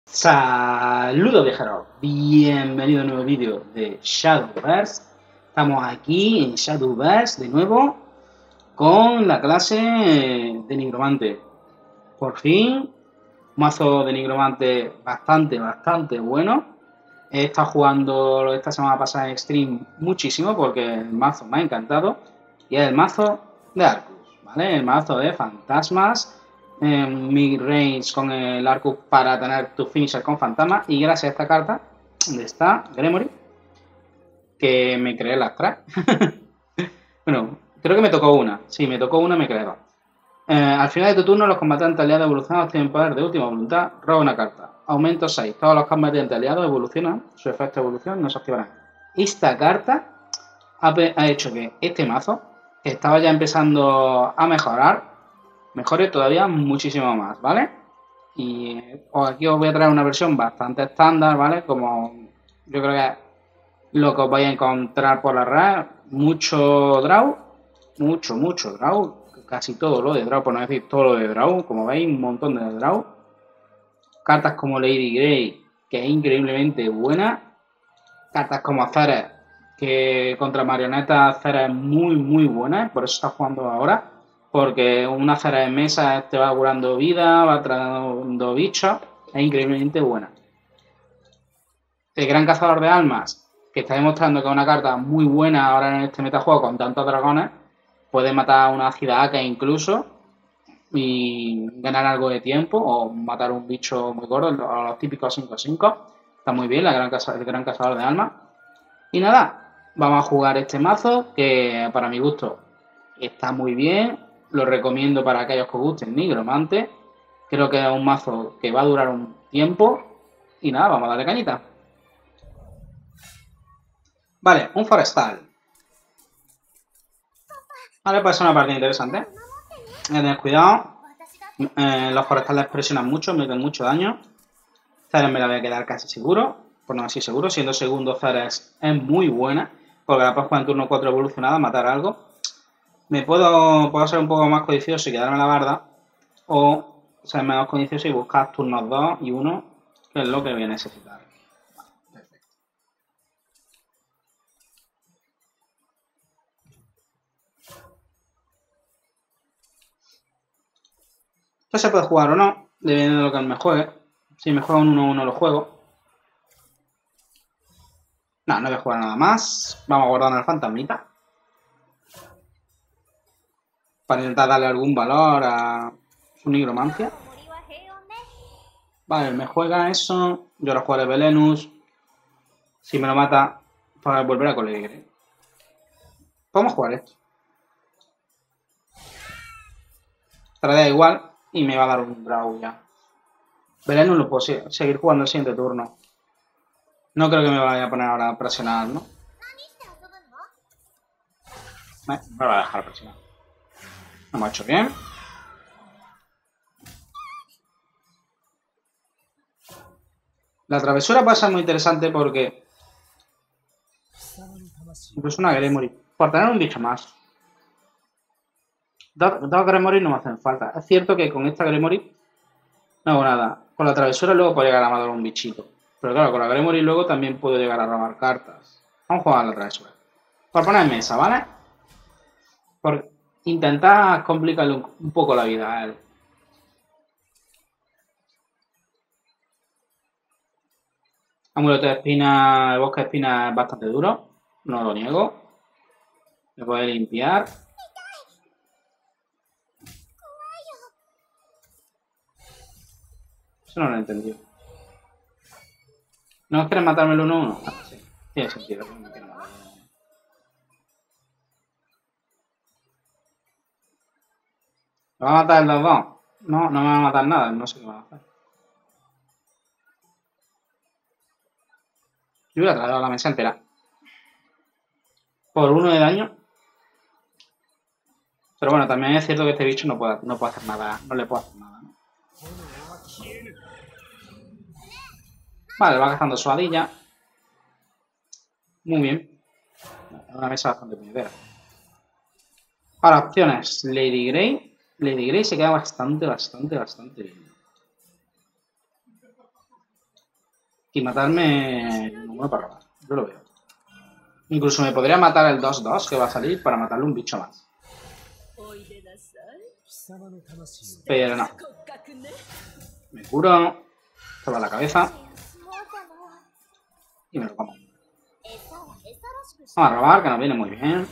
Saludos viajeros, bienvenido a un nuevo vídeo de Shadowverse. Estamos aquí en Shadowverse de nuevo con la clase de Nigromante. Por fin, mazo de Nigromante bastante bueno. He estado jugando esta semana pasada en stream muchísimo porque el mazo me ha encantado. Y es el mazo de Arcus, ¿vale? El mazo de fantasmas. Mid-range con el Arcus para tener tu finisher con fantasma. Y gracias a esta carta, donde está Gremory, que me creé las tres. Bueno, creo que me tocó una. Sí, me tocó una, me creé dos. Al final de tu turno, los combatientes aliados evolucionados tienen poder de última voluntad. Roba una carta. Aumento 6. Todos los combatientes aliados evolucionan. Su efecto de evolución no se activará. Esta carta ha hecho que este mazo, que estaba ya empezando a mejorar, mejore todavía muchísimo más, ¿vale? Y aquí os voy a traer una versión bastante estándar, ¿vale? Como yo creo que lo que os vais a encontrar por la red, mucho draw, mucho draw, casi todo lo de draw, por no decir todo lo de draw, como veis, un montón de draw. Cartas como Lady Grey, que es increíblemente buena. Cartas como Ceres, que contra marionetas Ceres es muy buena, por eso está jugando ahora. Porque una Ceres en mesa te va curando vida, va trayendo bichos, es increíblemente buena. El Gran Cazador de Almas, que está demostrando que es una carta muy buena ahora en este metajuego con tantos dragones, puede matar a una ciudad que incluso y ganar algo de tiempo o matar un bicho muy gordo, los típicos 5/5. Está muy bien el Gran Cazador de Almas. Y nada, vamos a jugar este mazo que para mi gusto está muy bien. Lo recomiendo para aquellos que os gusten Nigromante. Creo que es un mazo que va a durar un tiempo. Y nada, vamos a darle cañita. Vale, un forestal. Vale, pues es una partida interesante. Hay que tener cuidado. Los forestales presionan mucho, meten mucho daño. Ceres me la voy a quedar casi seguro. Por no decir seguro, siendo segundo Ceres es muy buena. Porque la puedes jugar en turno 4 evolucionada, matar algo. Puedo ser un poco más codicioso y quedarme la barda. O ser menos codicioso y buscar turnos 2 y 1, que es lo que voy a necesitar. Esto se puede jugar o no, dependiendo de lo que me juegue. Si me juega un 1-1 lo juego. No voy a jugar nada más. Vamos a guardar el fantasmita. Para intentar darle algún valor a su nigromancia. Vale, me juega eso. Yo ahora jugaré Velenus. Si me lo mata, para volver a colegir. Podemos jugar esto. Tradea igual y me va a dar un draw ya. Velenus lo puedo seguir jugando el siguiente turno. No creo que me vaya a poner ahora a presionar, ¿no? Me va a dejar presionar. Lo hemos hecho bien. La travesura puede ser muy interesante porque incluso una Gremory, por tener un bicho más. Dos Gremory no me hacen falta. Es cierto que con esta Gremory no hago nada. Con la travesura luego puedo llegar a matar un bichito. Pero claro, con la Gremory luego también puedo llegar a robar cartas. Vamos a jugar a la travesura. Por poner en mesa, ¿vale? Por intentar complicarle un poco la vida a él. Amuleto de espina, el bosque de espina es bastante duro. No lo niego. Me puede limpiar. Eso no lo he entendido. ¿No quieres matarme el 1-1? Ah, sí. Tiene sentido. ¿Me va a matar el 2-2? No, no me va a matar nada. No sé qué me va a hacer. Yo hubiera traído la mesa entera. Por 1 de daño. Pero bueno, también es cierto que este bicho no puede hacer nada. No le puedo hacer nada, ¿no? Vale, va gastando su adilla. Muy bien. Una mesa bastante puñetera. Ahora, opciones. Lady Grey. Lady Grey se queda bastante bien. Y matarme ninguno para robar. Yo lo veo. Incluso me podría matar el 2-2 que va a salir para matarle un bicho más. Pero no. Me curo. Se va la cabeza. Y me lo como. Vamos a robar, que nos viene muy bien.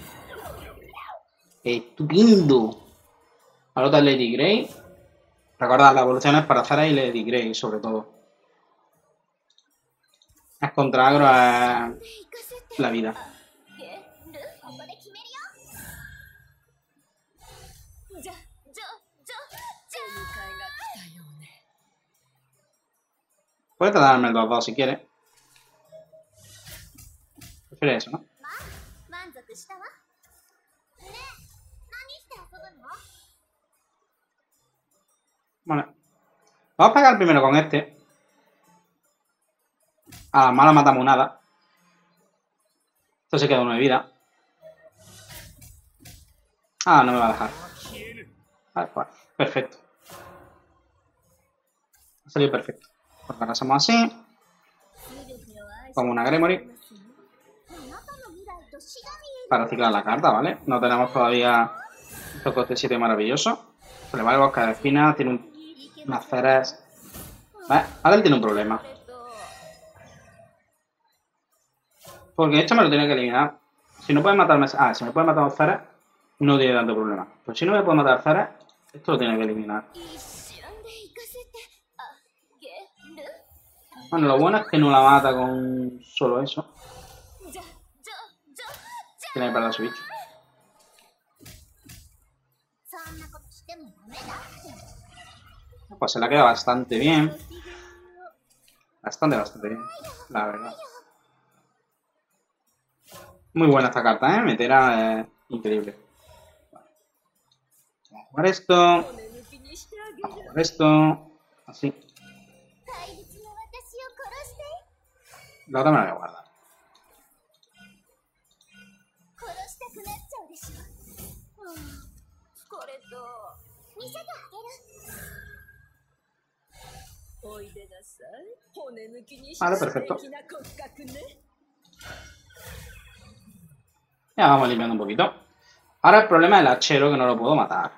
Estupendo. Alota Lady Grey. Recordad, las evoluciones para Zara y Lady Grey, sobre todo. Es contra agro es la vida. Puedes darme el 2-2 si quieres. Prefiere eso, ¿no? Vale. Vamos a pegar primero con este. A la mala matamos nada. Esto se queda uno de vida. Ah, no me va a dejar. Vale, pues, perfecto. Ha salido perfecto. Porque ahora hacemos así. Como una Gremory. Para ciclar la carta, ¿vale? No tenemos todavía este coste 7 maravilloso. Se le va el bosque de espina. Tiene unas ceras. Vale, ahora él tiene un problema. Porque esto me lo tiene que eliminar. Si no puede matarme... Ah, si me puede matar ceras, no tiene tanto problema. Pero si no me puede matar ceras, esto lo tiene que eliminar. Bueno, lo bueno es que no la mata con solo eso. Tiene que perder su bicho. Pues se la queda bastante bien. Bastante bien, la verdad. Muy buena esta carta, ¿eh? Metera increíble. Vale. Vamos a jugar esto. Vamos a jugar esto. Así. La otra me la voy a guardar. Vale, perfecto. Ya vamos limpiando un poquito. Ahora el problema del hachero, que no lo puedo matar.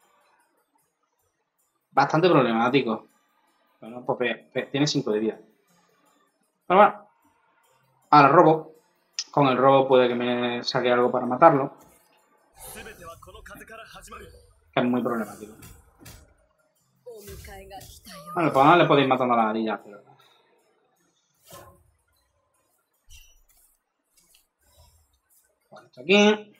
Bastante problemático. Bueno, pues tiene 5 de vida. Pero bueno. Ahora robo. Con el robo puede que me saque algo para matarlo. Que es muy problemático. Bueno, pues ahora le podéis matando a la ladilla, pero... Bueno, esto aquí.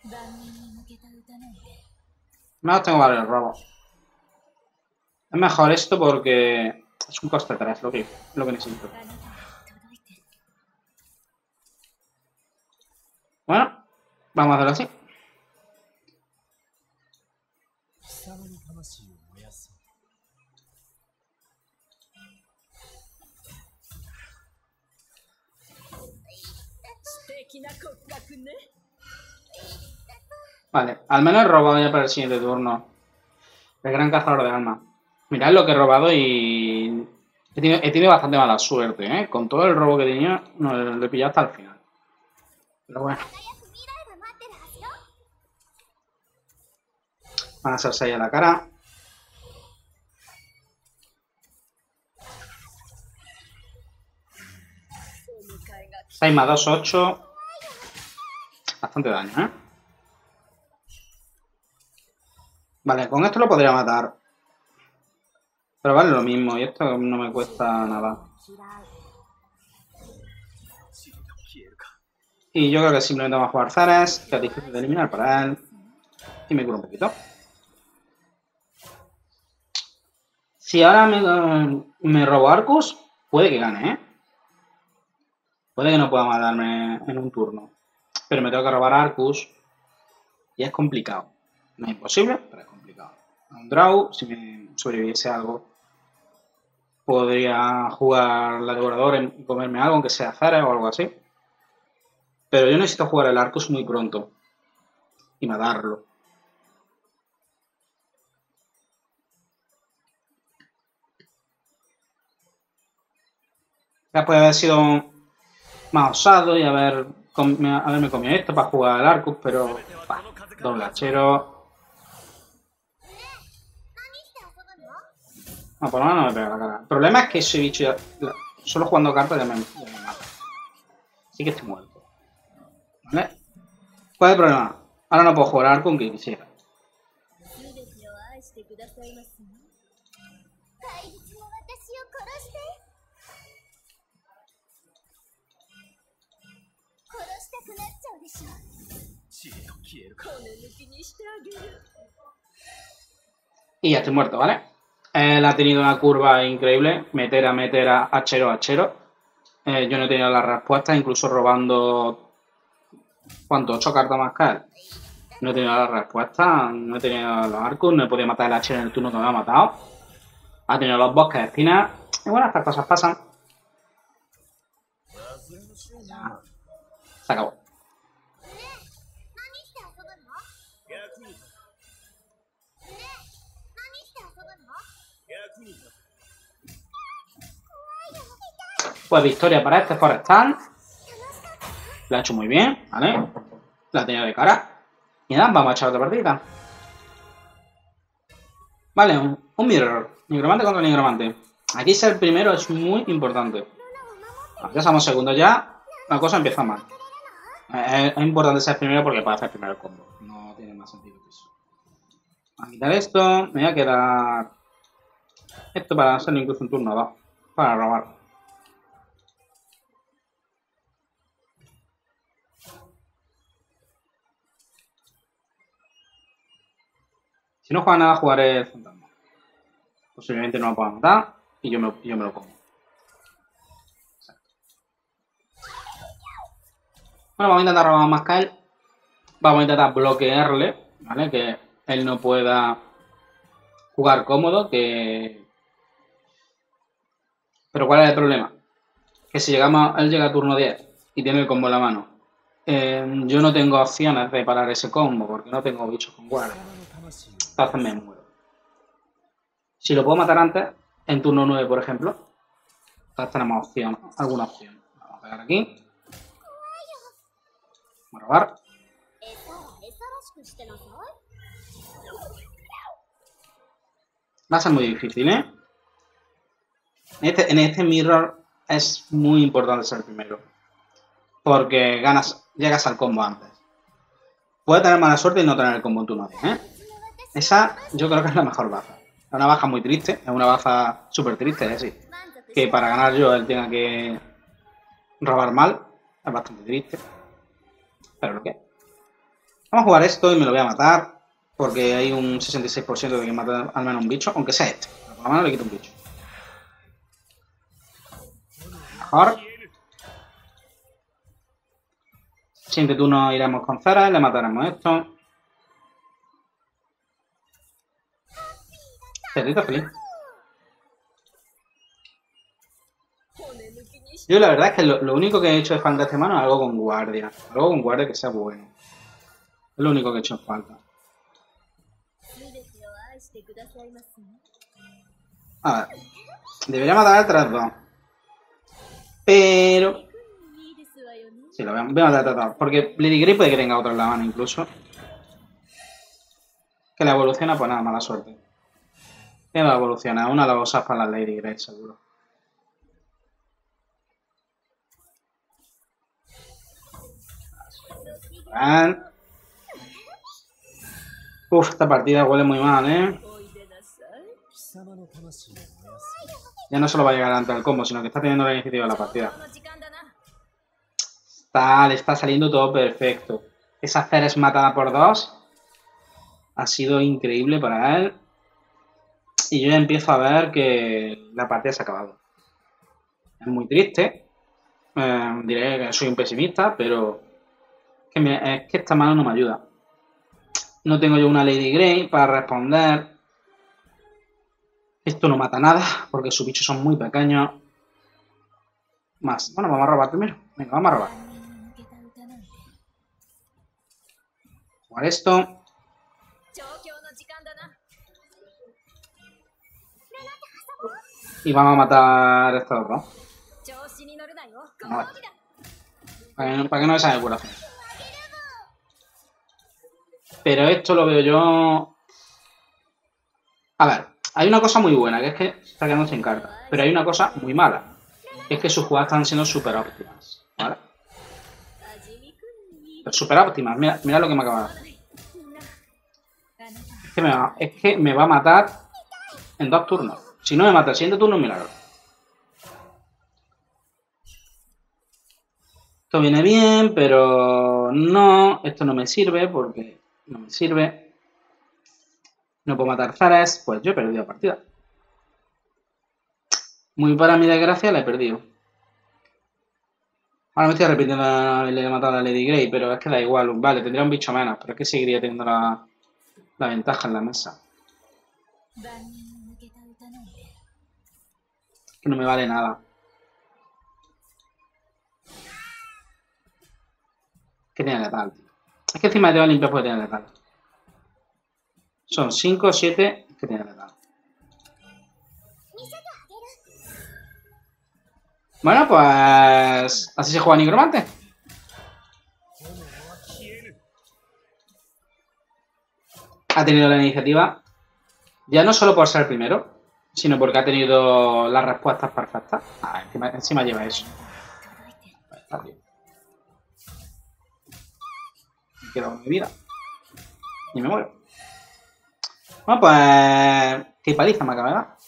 No tengo varios robos. Es mejor esto porque es un coste 3 lo que necesito. Bueno, vamos a hacerlo así. Vale, al menos he robado ya para el siguiente turno. El gran cazador de almas. Mirad lo que he robado y... He tenido bastante mala suerte, ¿eh? Con todo el robo que tenía, no lo he pillado hasta el final. Pero bueno. Van a ser 6 a la cara. Seis más 2, 8. Bastante daño, ¿eh? Vale, con esto lo podría matar. Pero vale lo mismo, y esto no me cuesta nada. Y yo creo que simplemente vamos a jugar Zares, que es difícil de eliminar para él. Y me curo un poquito. Si ahora me robo Arcus, puede que gane, ¿eh? Puede que no pueda matarme en un turno. Pero me tengo que robar Arcus. Y es complicado. No es imposible, pero es complicado. A un draw, si me sobreviviese algo, podría jugar la devoradora y comerme algo, aunque sea Zares o algo así. Pero yo necesito jugar el Arcus muy pronto. Y matarlo. Ya puede haber sido más osado y haberme comido esto para jugar al Arcus, pero doble hachero. No, por lo menos no me pega la cara. El problema es que ese bicho ya, solo jugando cartas ya me mata. Así que estoy muerto. ¿Vale? ¿Cuál es el problema? Ahora no puedo jugar al Arcus aunque quisiera. Y ya estoy muerto, ¿vale? Él ha tenido una curva increíble. Meter a hachero, hachero. Yo no he tenido la respuesta, incluso robando... ¿Cuánto? 8 cartas más que él. No he tenido la respuesta, no he tenido los arcos, no he podido matar el hachero en el turno que me ha matado. Ha tenido los bosques de espinas. Y bueno, estas cosas pasan. Se acabó. Pues victoria para este forestal. Lo ha hecho muy bien, ¿vale? La ha tenido de cara. Y nada, vamos a echar otra partida. Vale, un mirror. Nigromante contra nigromante. Aquí ser el primero es muy importante. Ya somos segundos ya. La cosa empieza mal. Es importante ser primero porque puede hacer primero el combo. No tiene más sentido que eso. Voy a quitar esto. Me voy a quedar... Esto para hacerlo incluso un turno 2. Para robar. Si no juega nada, jugaré el fantasma. Posiblemente no lo pueda matar y yo me lo como. Bueno, vamos a intentar robar más que él. Vamos a intentar bloquearle, ¿vale? Que él no pueda jugar cómodo, que... Pero ¿cuál es el problema? Que si él llega a turno 10 y tiene el combo en la mano, yo no tengo opciones de parar ese combo porque no tengo bichos con guardia. Entonces me muero. Si lo puedo matar antes, en turno 9, por ejemplo, entonces tenemos alguna opción. Vamos a pegar aquí. Vamos a robar. Va a ser muy difícil, ¿eh? En este mirror es muy importante ser el primero. Porque llegas al combo antes. Puedes tener mala suerte y no tener el combo en turno 10, ¿eh? Esa yo creo que es la mejor baza. Es una baza muy triste, es una baza súper triste, es decir, que para ganar yo él tenga que robar mal, es bastante triste. Pero lo que es. Vamos a jugar esto y me lo voy a matar, porque hay un 66% de que mate al menos un bicho, aunque sea este. Pero por lo menos le quito un bicho. Mejor. Siguiente turno iremos con Zera, le mataremos esto. Cerrito feliz. Yo la verdad es que lo único que he hecho de falta esta mano es algo con guardia. Algo con guardia que sea bueno. Es lo único que he hecho en falta. A ver. Debería matar al 3-2. Pero... Sí, lo voy a matar al 3-2. Porque Lady Grey puede que tenga otro en la mano incluso. Que la evoluciona, pues nada, mala suerte. ¿Qué va a evolucionar? Una la va a usar para la Lady Grey, seguro. Uf, esta partida huele muy mal, ¿eh? Ya no solo va a llegar antes del combo, sino que está teniendo la iniciativa de la partida. Le está saliendo todo perfecto. Esa Ceres matada por 2 ha sido increíble para él. Y yo ya empiezo a ver que la partida se ha acabado. Es muy triste. Diré que soy un pesimista, pero es que esta mano no me ayuda. No tengo yo una Lady Grey para responder. Esto no mata nada, porque sus bichos son muy pequeños. Más. Bueno, vamos a robar primero. Venga, vamos a robar. Jugar esto. Y vamos a matar estos dos. No, para que no me salga el corazón. Pero esto lo veo yo... A ver, hay una cosa muy buena, que es que está quedando sin carta. Pero hay una cosa muy mala, que es que sus jugadas están siendo súper óptimas, ¿vale? Pero súper óptimas, mira lo que me acaba de hacer. Es que me va a matar en 2 turnos. Si no me mata el siguiente turno, un milagro. Esto viene bien, pero no. Esto no me sirve porque no me sirve. No puedo matar Zares, pues yo he perdido la partida. Muy para mi desgracia la he perdido. Ahora me estoy repitiendo haberle matado a Lady Grey, pero es que da igual. Vale, tendría un bicho menos, pero es que seguiría teniendo la ventaja en la mesa. Que no me vale nada. Que tiene letal, tío. Es que encima te va a limpiar porque tiene letal. Son 5 o 7 que tiene letal. Bueno, pues... así se juega Nigromante. Ha tenido la iniciativa. Ya no solo por ser el primero, sino porque ha tenido las respuestas perfectas. Ah, encima lleva eso. Está bien. Me quedo con mi vida. Y me muero. Bueno, pues... qué paliza me acaba de dar.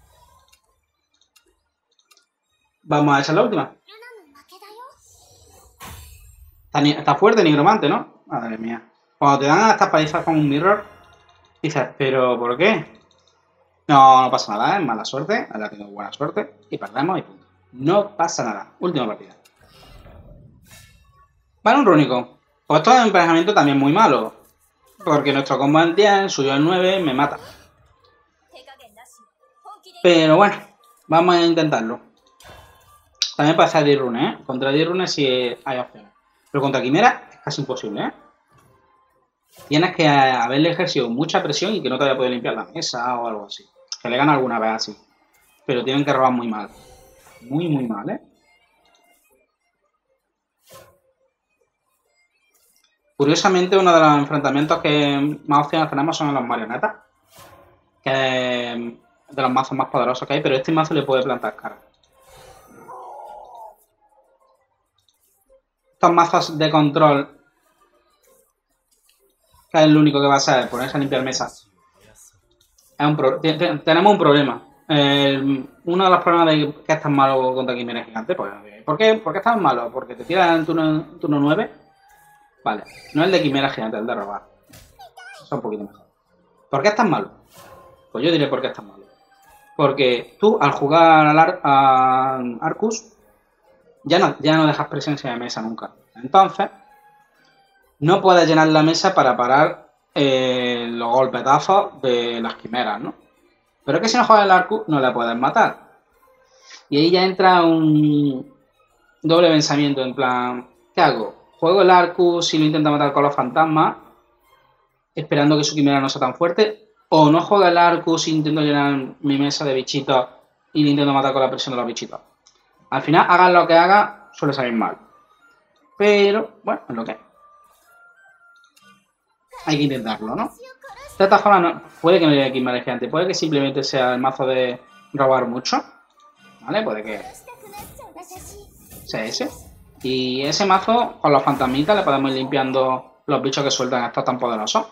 Vamos a echar la última. Está fuerte Nigromante, ¿no? Madre mía. Cuando te dan estas palizas con un mirror, dices, ¿pero por qué? No, no pasa nada, es mala suerte. Ahora tengo buena suerte. Y perdemos y punto. No pasa nada. Última partida. Vale, un rúnico. Pues esto de emparejamiento también muy malo. Porque nuestro combo en 10, el suyo en 9, me mata. Pero bueno, vamos a intentarlo. También puede hacer D-Rune, ¿eh? Contra D-Rune sí hay opciones. Pero contra Quimera es casi imposible, ¿eh? Tienes que haberle ejercido mucha presión y que no te vaya a poder limpiar la mesa o algo así. Que le gana alguna vez así. Pero tienen que robar muy mal. Muy, muy mal, ¿eh? Curiosamente, uno de los enfrentamientos que más opciones tenemos son en los marionetas. Que es de los mazos más poderosos que hay, pero este mazo le puede plantar cara. Estos mazos de control, que es el único que va a ser ponerse a limpiar mesas. Tenemos un problema. Uno de los problemas de que es tan malo contra Quimera Gigante, pues, ¿por qué es tan malo? Porque te tiran en turno 9. Vale, no el de Quimera Gigante, el de robar. Eso es un poquito mejor. ¿Por qué es tan malo? Pues yo diré por qué es tan malo. Porque tú, al jugar a Arcus, ya no dejas presencia de mesa nunca. Entonces, no puedes llenar la mesa para parar los golpetazos de las quimeras, ¿no? Pero es que si no juegas el Arcus, no la puedes matar. Y ahí ya entra un doble pensamiento, en plan, ¿qué hago? ¿Juego el Arcus y lo intento matar con los fantasmas, esperando que su quimera no sea tan fuerte? ¿O no juego el Arcus e intento llenar mi mesa de bichitos y lo intento matar con la presión de los bichitos? Al final, hagas lo que hagas, suele salir mal. Pero, bueno, es lo que hay que intentarlo, ¿no? De esta forma, no, puede que no llegue Quimera Gigante, puede que simplemente sea el mazo de robar mucho, ¿vale? Puede que sea ese. Y ese mazo, con los fantasmitas, le podemos ir limpiando los bichos que sueltan estos tan poderosos.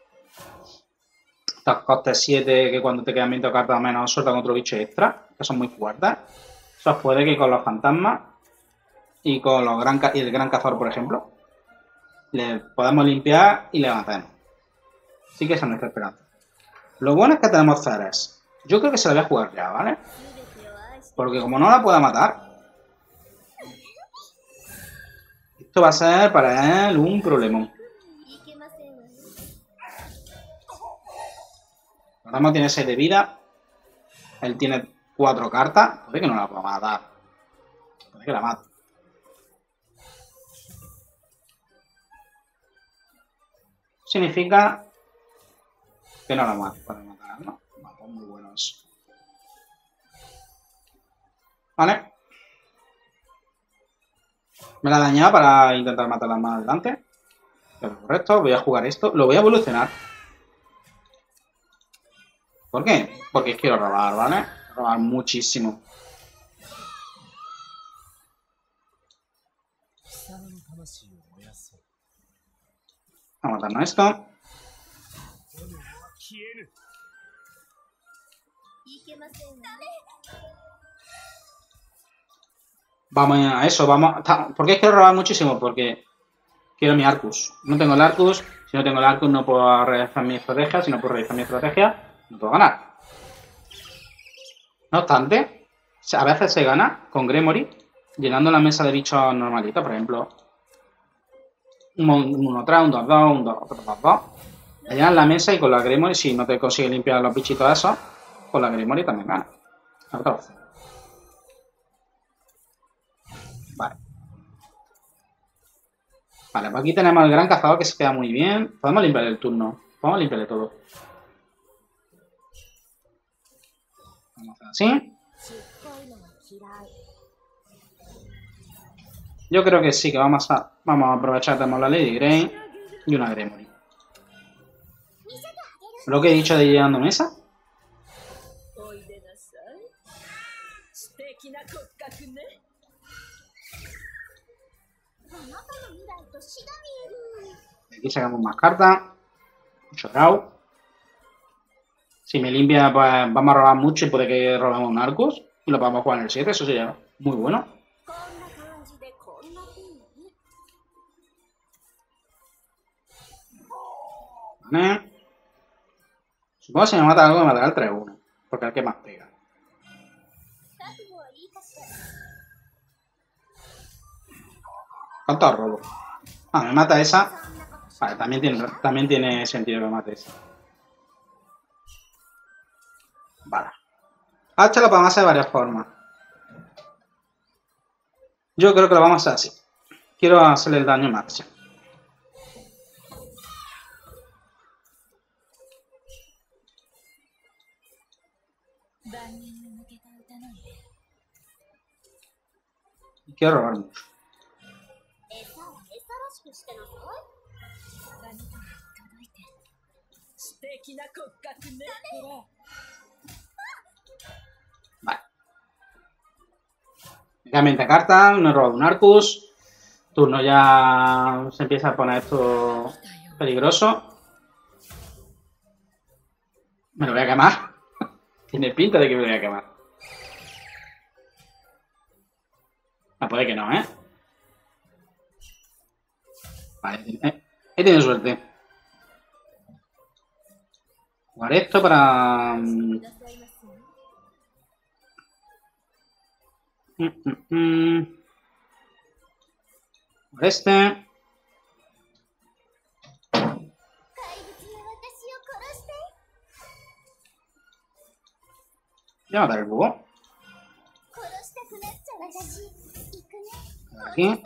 Estos costes 7 que cuando te quedan 20 cartas o menos sueltan otro bicho extra, que son muy fuertes. Eso puede que con los fantasmas y con los el gran cazador, por ejemplo, le podemos limpiar y le matemos. Así que esa es nuestra esperanza. Lo bueno es que tenemos Ceres. Yo creo que se la voy a jugar ya, ¿vale? Porque como no la pueda matar, esto va a ser para él un problemón. Ramos tiene 6 de vida. Él tiene 4 cartas. Puede que no la pueda matar. Puede que la mate. Significa que no la mate. Puede matar, ¿no? Pues muy bueno eso. ¿Vale? Me la he dañado para intentar matarla más adelante. Pero correcto, voy a jugar esto. Lo voy a evolucionar. ¿Por qué? Porque quiero robar, ¿vale? Robar muchísimo. Vamos a matarnos esto. Vamos a eso, vamos. ¿Por qué quiero robar muchísimo? Porque quiero mi Arcus. No tengo el Arcus. Si no tengo el Arcus no puedo realizar mi estrategia. Si no puedo realizar mi estrategia, no puedo ganar. No obstante, a veces se gana con Gremory, llenando la mesa de bichos normalitos. Por ejemplo, un 1-3, un 2-2, un 2-2. Le llenan la mesa y con la Gremory, si no te consigues limpiar los bichitos esos, con la Gremory también gana. Otra opción. Vale. Vale, pues aquí tenemos el gran cazador que se queda muy bien. Podemos limpiar el turno. Podemos limpiarle todo. Vamos a hacer así. Yo creo que sí, que vamos a aprovechar. Tenemos la Lady Grey y una Gremory. Lo que he dicho de llenando mesa. Aquí sacamos más cartas. Mucho draw. Si me limpia, pues vamos a robar mucho y puede que robemos un Arcus. Y lo podamos jugar en el 7, eso sería muy bueno. Vale. Supongo que si me mata algo me matará el 3-1. Porque es el que más pega. ¿Cuántos robos? Ah, me mata esa. Vale, también tiene sentido que me mate esa. Vale. H lo podemos hacer de varias formas. Yo creo que lo vamos a hacer así. Quiero hacerle el daño máximo. Quiero robar mucho. Vale. Realmente carta, no he robado un Arcus. Turno ya se empieza a poner esto peligroso. Me lo voy a quemar. Tiene pinta de que me lo voy a quemar. Ah, puede que no, ¿eh? Vale, he tenido suerte. Jugar esto para... Por este. Voy a matar el búho. Aquí.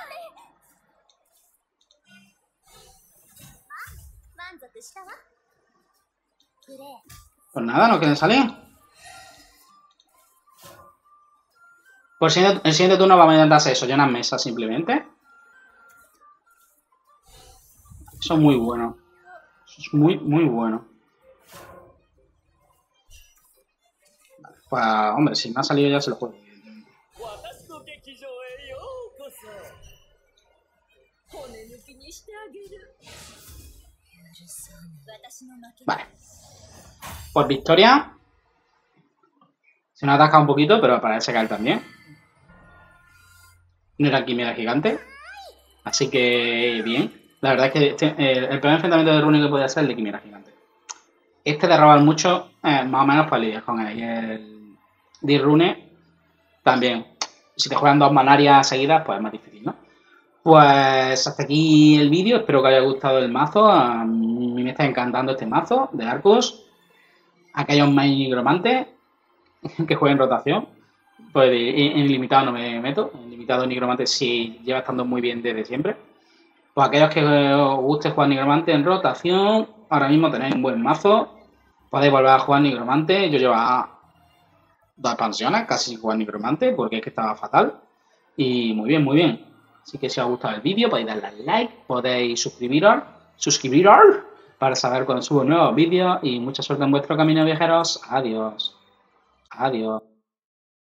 Pues nada, no quieren salir. Pues el siguiente turno vamos a intentar hacer eso, llenar mesas simplemente. Eso es muy bueno. Eso es muy, muy bueno. Vale, pues, hombre, si me ha salido ya se lo juego. Vale. Por victoria. Se nos ataca un poquito, pero parece caer también. No era quimera gigante. Así que bien. La verdad es que el primer enfrentamiento de Rune que podía ser el de quimera gigante. Este de robar mucho, más o menos pues lidias con él. Y el de Rune también. Si te juegan 2 manarias seguidas, pues es más difícil, ¿no? Pues hasta aquí el vídeo. Espero que os haya gustado el mazo. A mí me está encantando este mazo de Arcus. Aquellos más nigromantes que jueguen rotación. Pues en limitado no me meto. En limitado nigromante sí lleva estando muy bien desde siempre. Pues aquellos que os guste jugar nigromante en rotación, ahora mismo tenéis un buen mazo. Podéis volver a jugar nigromante. Yo llevo 2 expansiones casi sin jugar nigromante porque es que estaba fatal. Y muy bien, muy bien. Así que si os ha gustado el vídeo podéis darle al like, podéis suscribiros para saber cuando subo nuevos vídeos y mucha suerte en vuestro camino, viajeros. Adiós. Adiós.